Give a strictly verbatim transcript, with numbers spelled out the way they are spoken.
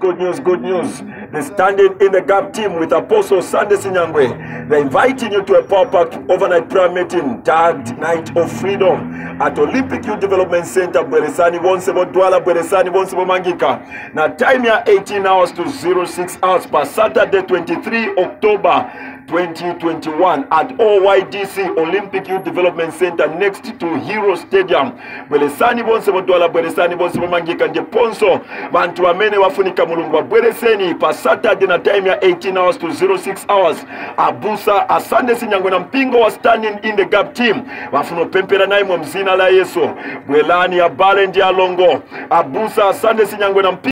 good news, good news. The Standing in the Gap team with Apostle Sunday Sinyangwe. They're inviting you to a pop-up overnight prayer meeting tagged Night of Freedom at Olympic Youth Development Center, Bweresani Bonsebo Dwala, Bweresani Bonsebo Mangika. Now time here eighteen hours to zero six hours per Saturday, twenty-third of October twenty twenty-one at O Y D C Olympic Youth Development Center next to Hero Stadium. Bweresani Bonsebo Dwala, Bweresani Bonsebo Mangika nje ponso bantu amene wafunika mulungu wa Bwereseni pa Saturday na time ya eighteen hours to zero six hours. Abusa Asande Sinyangwe na mpingo wa Standing in the Gap team wafuno pempera naye mwa mzina la Yesu. Bwelani ya Bale ndi alongo. Abusa Asande Sinyangwe na mpingo